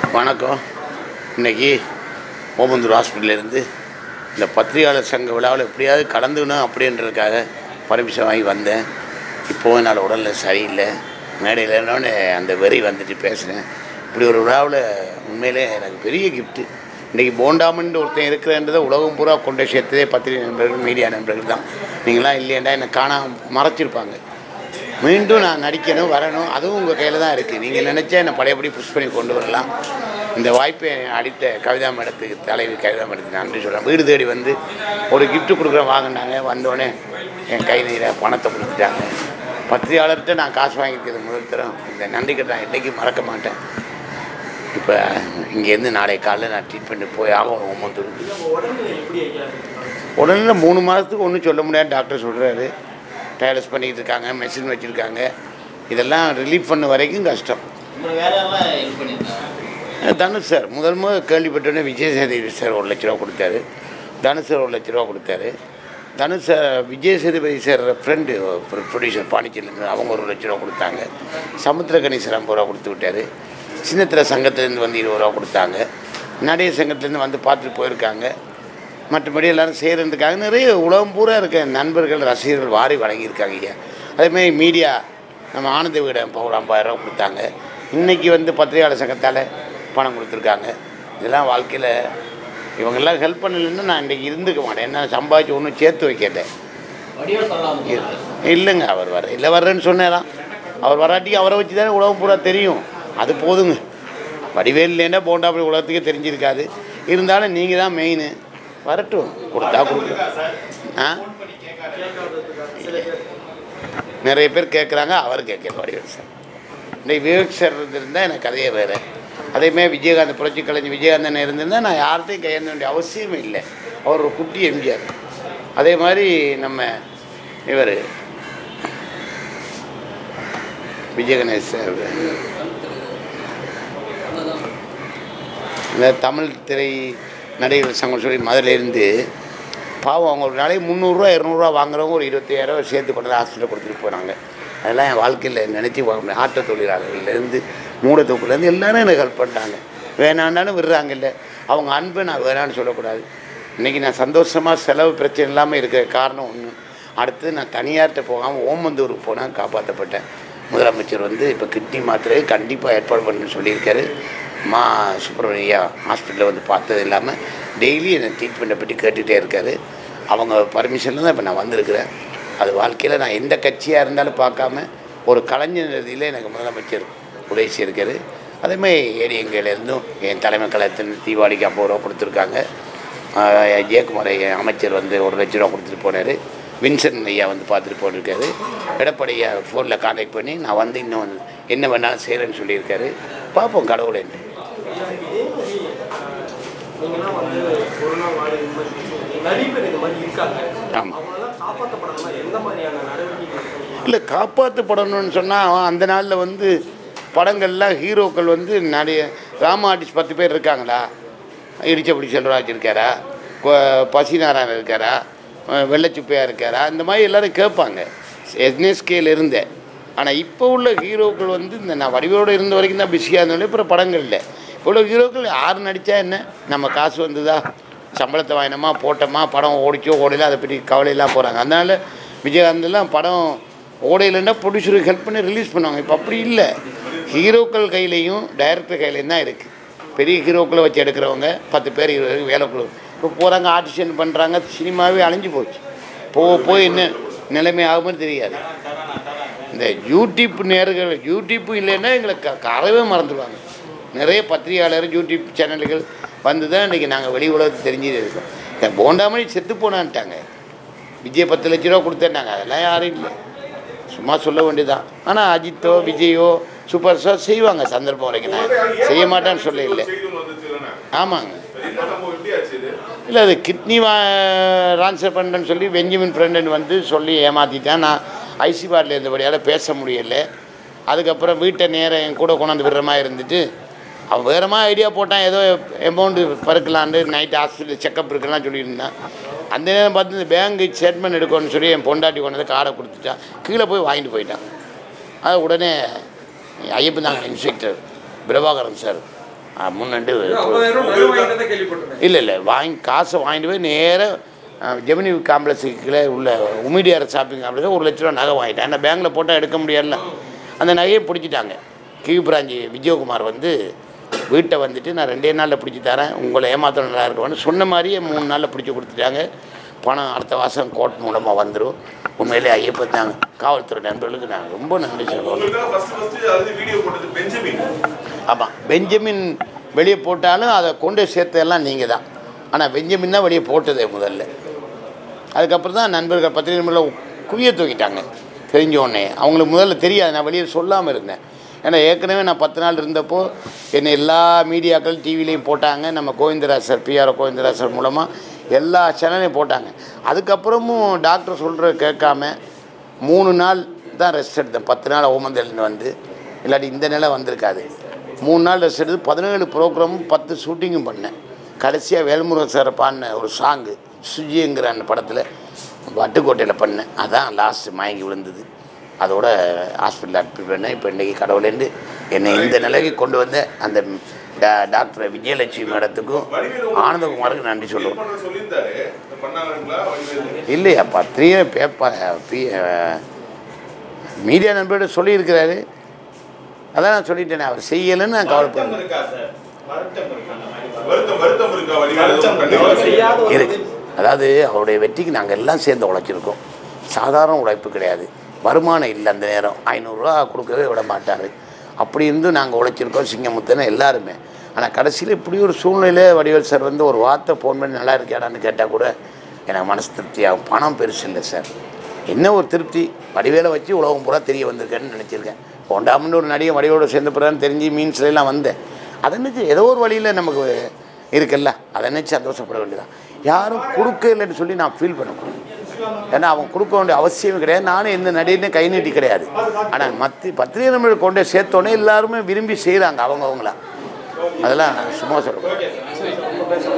வணக்கம். இன்றைக்கி ஓமந்தூர் ஹாஸ்பிட்டலேருந்து இந்த பத்திரிகையாளர் சங்க விழாவில் எப்படியாவது கலந்துக்கணும் அப்படின்றதுக்காக பர்மிஷன் வாங்கி வந்தேன். இப்போவும் என்னால் உடல்நிலை சரியில்லை. மேடையில் என்னோடனே அந்த வெறி வந்துட்டு பேசுகிறேன். இப்படி ஒரு விழாவில் உண்மையிலே எனக்கு பெரிய கிஃப்ட்டு. இன்றைக்கி போண்டாமன்னு ஒருத்தன் இருக்கிறன்றதை உலகம் பூரா கொண்டு சேர்த்ததே பத்திரிகை நண்பர்கள், மீடியா நண்பர்கள் தான். நீங்களாம் இல்லையேண்டா என்னை மறைச்சிருப்பாங்க. மீண்டும் நான் நடிக்கணும், வரணும், அதுவும் உங்கள் கையில் தான் இருக்குது. நீங்கள் நினச்சா என்னை பழையபடி புஷ் பண்ணி கொண்டு வரலாம். இந்த வாய்ப்பை அளித்த கவிதா மேடத்துக்கு, தலைவி கவிதா மேடத்துக்கு நன்றி சொல்கிறேன். வீடு தேடி வந்து ஒரு கிஃப்ட்டு கொடுக்குறேன் வாங்கினாங்க. வந்தோடனே என் கை நீரை பணத்தை கொடுத்துட்டாங்க. பத்திரிகையாளர்கிட்ட நான் காசு வாங்கியிருக்கிறது முதல் தரம். இந்த நன்றிக்கு நான் என்றைக்கும் மறக்க மாட்டேன். இப்போ இங்கேருந்து நாளை காலையில் நான் ட்ரீட்மெண்ட்டு போய் ஆகணும். ஓமந்தூருக்கு உடனே 3 மாதத்துக்கு ஒன்றும் சொல்ல முடியாது டாக்டர் சொல்கிறாரு. டயலஸ் பண்ணிக்கிட்டு இருக்காங்க, மெஷின் வச்சுருக்காங்க. இதெல்லாம் ரிலீஃப் பண்ண வரைக்கும் கஷ்டம். தனுஷ் சார் முதல் கேள்விப்பட்டோன்னே விஜய் சேதுபதி சார் 1 லட்ச ரூபா கொடுத்தாரு. தனுஷ் சார் 1 லட்ச ரூபா கொடுத்தாரு. Dhanush sir Vijay Sethupathi sir friend producer பாண்டிச்சேரியிலேருந்து அவங்க 1 லட்ச ரூபா கொடுத்தாங்க. சமுத்திரக்கணி சார் 50 ரூபா கொடுத்து விட்டார். சின்னத்திரை சங்கத்துலேருந்து வந்து 20 ரூபா கொடுத்தாங்க. நடிகர் சங்கத்துலேருந்து வந்து பார்த்துட்டு போயிருக்காங்க. மற்றபடி எல்லோரும் செய்கிறதுக்காக நிறைய உலகம் பூரா இருக்க நண்பர்கள், ரசிகர்கள் வாரி வழங்கியிருக்காங்க ஐயா. அதேமாதிரி மீடியா நம்ம ஆனந்த விகடன் இப்போ ஒரு 50,000 ரூபா கொடுத்தாங்க. இன்றைக்கி வந்து பத்திரிகையாளர் சங்கத்தால் பணம் கொடுத்துருக்காங்க. இதெல்லாம் வாழ்க்கையில் இவங்கெல்லாம் ஹெல்ப் பண்ணலைன்னா நான் இன்றைக்கி இருந்துக்க மாட்டேன். என்ன சம்பாதிச்சு ஒன்றும் சேர்த்து வைக்கட்டேன் இல்லைங்க. அவர் வர இல்லை வர்றேன்னு சொன்னேதான். அவர் வராட்டிக்கு அவரை வச்சு தானே உலகம் பூரா தெரியும். அது போதுங்க. வடிவேல் இல்லைன்னா போண்டா அப்படி உலகத்துக்கே தெரிஞ்சிருக்காது. இருந்தாலும் நீங்கள் தான் மெயின். வரட்டும், கொடுத்தா கொடுக்க. நிறைய பேர் கேட்குறாங்க, அவர் கேட்குறது வடிவேல் சார். இந்த விவேக் சார் இருந்திருந்தால் எனக்கு கதையே வேறு. அதேமாதிரி விஜயகாந்த், புரட்சி கலைஞர் விஜயகாந்தன் இருந்திருந்தால் நான் யார்கிட்டையும் கையேந்த வேண்டிய அவசியமே இல்லை. அவர் ஒரு குட்டி எம்ஜிஆர். அதே மாதிரி நம்ம இவர் விஜயகணேஷ் சார், இந்த தமிழ் திரை நடிகர்கள் சங்கம் சொல்லி மதுரையிலேருந்து பாவம் அவங்க ஒரு நாளைக்கு 300 ரூபா 200 ரூபா வாங்குறவங்க ஒரு 25,000 ரூபா சேர்த்து கொண்டு ஹாஸ்பிட்டலில் கொடுத்துட்டு போகிறாங்க. அதெல்லாம் என் வாழ்க்கையில் நினச்சி பார்க்க முடியாது. ஆட்ட தொழிலாளர்கள்லேருந்து மூடத்தொக்குலேருந்து எல்லோரும் எனக்கு ஹெல்ப் பண்ணிட்டாங்க. வேணாண்டாலும் விடுறாங்க. இல்லை அவங்க அன்பை நான் வேணான்னு சொல்லக்கூடாது. இன்றைக்கி நான் சந்தோஷமாக செலவு பிரச்சனை இல்லாமல் இருக்கிற காரணம் ஒன்று. அடுத்து நான் தனியார்கிட்ட போகாமல் ஓமந்தூருக்கு போனால் காப்பாற்றப்பட்டேன். முதலமைச்சர் வந்து இப்போ கிட்னி மாத்திரையை கண்டிப்பாக ஏற்பாடு பண்ணணும்னு சொல்லியிருக்காரு. சுப்பிரமணியா ஹாஸ்பிட்டலில் வந்து பார்த்தது இல்லாமல் டெய்லி என்னை ட்ரீட்மெண்ட்டை பற்றி கேட்டுகிட்டே இருக்கார். அவங்க பர்மிஷனில் தான் இப்போ நான் வந்திருக்கிறேன். அது வாழ்க்கையில் நான் எந்த கட்சியாக இருந்தாலும் பார்க்காம ஒரு கலைஞர் நிதியில் எனக்கு முதலமைச்சர் உதவி செய்திருக்காரு. அதேமாதிரி ஏடிஎங்கேலேருந்தும் என் தலைமை கழகத்தில் தீபாவளிக்கு 50 ரூபா கொடுத்துருக்காங்க. ஜெயக்குமார் அமைச்சர் வந்து 1 லட்ச ரூபா கொடுத்துட்டு போனார். வின்சன் ஐயா வந்து பார்த்துட்டு போட்டிருக்காரு. எடப்பாடி ஐயா ஃபோனில் கான்டாக்ட் பண்ணி நான் வந்து இன்னும் என்ன வேணாலும் செய்கிறேன்னு சொல்லியிருக்காரு. பார்ப்போம் கடவுளேன்ட்டு. ஆமாம், இல்லை காப்பாற்றப்படணும்னு சொன்னால் அந்த நாளில் வந்து படங்கள்லாம் ஹீரோக்கள் வந்து நிறைய ராம ஆர்டிஸ்ட் 10 பேர் இருக்காங்களா? இடிச்சபடி செல்வராஜ் இருக்காரா? பசிநாராயணன் இருக்காரா? வெள்ளச்சுப்பையாக இருக்காரா? இந்த மாதிரி எல்லோரும் கேட்பாங்க என்எஸ்கேயில் இருந்தேன். ஆனால் இப்போ உள்ள ஹீரோக்கள் வந்து இந்த நான் வடிவோடு இருந்த வரைக்கும் தான் பிஸியாக இருந்தாலும் அப்புறம் படங்கள் இல்லை. இப்போ உள்ள ஹீரோக்கள் யார் நடித்தா என்ன, நம்ம காசு வந்ததா, சம்பளத்தை வாங்கினோமா, போட்டோமா, படம் ஓடிச்சோ ஓடையில அதை பற்றி கவலையெல்லாம் போகிறாங்க. அதனால் விஜயகாந்தெல்லாம் படம் ஓடையிலன்னா ப்ரொடியூசருக்கு ஹெல்ப் பண்ணி ரிலீஸ் பண்ணுவாங்க. இப்போ அப்படி இல்லை. ஹீரோக்கள் கையிலையும் டைரக்டர் கையிலையும் தான் இருக்குது. பெரிய ஹீரோக்களை வச்சு எடுக்கிறவங்க 10 பேர் 20 பேர் வேலை கொடு இப்போ போகிறாங்க, ஆடிஷன் பண்ணுறாங்க. சினிமாவே அழிஞ்சு போச்சு. போய் என்ன நிலைமை ஆகும்னு தெரியாது. இந்த யூடியூப் நேர்கள் யூடியூப்பு இல்லைன்னா எங்களை அறவே மறந்துடுவாங்க. நிறைய பத்திரிகையாளர் யூடியூப் சேனல்கள் வந்து தான் இன்றைக்கி நாங்கள் வெளி உலகத்துக்கு தெரிஞ்சது இருக்கோம். இந்த போண்டாமணி செத்து போனான்ட்டாங்க. விஜய் 10 லட்ச ரூபா கொடுத்தேன்னாங்க. அதெல்லாம் யாரும் இல்லை, சும்மா சொல்ல வேண்டியதுதான். ஆனால் அஜித்தோ விஜயோ சூப்பர் ஸ்டார் செய்வாங்க சந்தர்ப்பம் வரைக்கும். நான் செய்ய மாட்டேன்னு சொல்ல இல்லை. ஆமாங்க, இல்லை அது கிட்னி ட்ரான்ஸ்ஃபர் பண்ணுறேன்னு சொல்லி பெஞ்சமின் ஃப்ரெண்டுன்னு வந்து சொல்லி ஏமாற்றிட்டேன். நான் ஐசி வார்டில் இருந்தபடியால் பேச முடியலை. அதுக்கப்புறம் வீட்டை நேரம் என் கூட கொண்டாந்து விடுற மாதிரி இருந்துட்டு அவன் வேறமா ஐடியா போட்டான். ஏதோ அமௌண்ட்டு பறக்கலான்னு நைட்டு ஹாஸ்பிட்டல் செக்கப் இருக்கலாம் சொல்லியிருந்தான். அந்த நேரம் பார்த்து இந்த பேங்க் ஸ்டேட்மெண்ட் எடுக்கணும்னு சொல்லி என் பொண்டாட்டி கொண்டு வந்து கார்டை கொடுத்துட்டான். கீழே போய் வாங்கிட்டு போயிட்டான். அது உடனே ஐயப்பன் தாங்க இன்ஸ்பெக்டர் பிரபாகரன் சார் முன்னாண்டு இல்லை காசை வாங்கிட்டு போய் நேராக ஜெமினி காம்ப்ளெக்ஸுக்குள்ளே உள்ள உமிடியார் ஷாப்பிங் காம்ப்ளெக்ஸில் 1 லட்ச ரூபா நகை வாங்கிட்டேன். ஏன்னா பேங்கில் போட்டால் எடுக்க முடியல. அந்த நகையை பிடிச்சிட்டாங்க. கிவி பிராஞ்சி விஜயகுமார் வந்து வீட்டை வந்துட்டு நான் 2 நாளில் பிடிச்சி தரேன், உங்களை ஏமாற்ற நல்லா இருக்குவான்னு சொன்ன மாதிரியே 3 நாளில் பிடிச்சி கொடுத்துட்டாங்க. பணம் அடுத்த மாதம் கோர்ட் மூலமாக வந்துடும். உண்மையிலே ஐயப்பன் தாங்க. காவல்துறை நண்பர்களுக்கு நான் ரொம்ப நன்றி சொல்லுவேன். ஆமாம், பெஞ்சமின் வெளியே போட்டாலும் அதை கொண்டு சேர்த்ததெல்லாம் நீங்கள் தான். ஆனால் பெஞ்சமின் தான் வெளியே போட்டதே முதல்ல. அதுக்கப்புறம் தான் நண்பர்கள் பத்திரிகை நண்பர்கள் குவிய தூக்கிட்டாங்க தெரிஞ்சோடனே. அவங்களுக்கு முதல்ல தெரியாது, நான் வெளியே சொல்லாமல் இருந்தேன். ஏன்னா ஏற்கனவே நான் 10 நாள் இருந்தப்போ என்னை எல்லா மீடியாக்கள் டிவிலையும் போட்டாங்க. நம்ம Govindaraj sir, PRO Govindaraj sir மூலமாக எல்லா சேனலையும் போட்டாங்க. அதுக்கப்புறமும் டாக்டர் சொல்கிற கேட்காம 3 நாள் தான் ரெஸ்ட் எடுத்தேன். 10 நாள் ஓமந்தலேருந்து வந்து, இல்லாட்டி இந்த நிலை வந்திருக்காது. 3 நாள் ரெஸ்ட் எடுத்து 17 ப்ரோக்ராமும் 10 ஷூட்டிங்கும் பண்ணேன். கடைசியாக வேல்முருகன் சாரை பாடின ஒரு சாங்கு சுஜிங்கிற அந்த படத்தில் வட்டுக்கோட்டையில் பண்ணேன். அதான் லாஸ்ட்டு மயங்கி விழுந்தது. அதோட ஹாஸ்பிட்டலில் அட்மிட் பண்ணேன். இப்போ இன்றைக்கி கடவுளேந்து என்னை இந்த நிலைக்கு கொண்டு வந்த அந்த டாக்டர் விஜயலட்சுமி மேடத்துக்கும் ஆனந்தகுமாருக்கு நன்றி சொல்லுவோம். இல்லையா பத்திரிகை மீடியா நண்பர்கிட்ட சொல்லியிருக்கிறாரு. அதான் நான் சொல்லிட்டேனே, அவர் செய்யலைன்னு நான் கவலைப்படுறேன். இருக்கு. அதாவது அவருடைய வெற்றிக்கு நாங்கள் எல்லாம் சேர்ந்து உழைச்சிருக்கோம். சாதாரண உழைப்பு கிடையாது. வருமானம் இல்லை. அந்த நேரம் 500 ரூபா கொடுக்கவே விட மாட்டார். அப்படி இருந்து நாங்கள் உழைச்சிருக்கோம் சிங்கமுத்தனை எல்லாருமே. ஆனால் கடைசியில் இப்படி ஒரு சூழ்நிலையில் வடிவேல் சார் வந்து ஒரு வார்த்தை ஃபோன் பண்ணி நல்லா இருக்கியாடான்னு கேட்டால் கூட எனக்கு மனசு திருப்தியாகும். பணம் பெருசு இல்லை சார், என்ன ஒரு திருப்தி. வடிவேலை வச்சு உலகம் பூரா தெரிய வந்திருக்கேன்னு நினச்சிருக்கேன். போண்டாமன்னு ஒரு நடிகை வடிவோடு சேர்ந்து போகிறான்னு தெரிஞ்சு மீன்ஸ்லாம் வந்தேன். அதை நினச்சி ஏதோ ஒரு வழியில் நமக்கு இருக்குல்ல, அதை நினச்சி சந்தோஷப்பட வேண்டியதான். யாரும் கொடுக்க இல்லைன்னு சொல்லி நான் ஃபீல் பண்ணக்கூடாது. ஏன்னா அவங்க கொடுக்க வேண்டிய அவசியமே கிடையாது. நானும் எந்த நடிகனே கை நீட்டி கிடையாது. ஆனால் பத்திரிகை நண்பர்கள் கொண்டே சேர்த்தோன்னே எல்லாருமே விரும்பி செய்கிறாங்க அவங்கவுங்களா. அதெல்லாம் சும்மா சொல்லுங்கள்.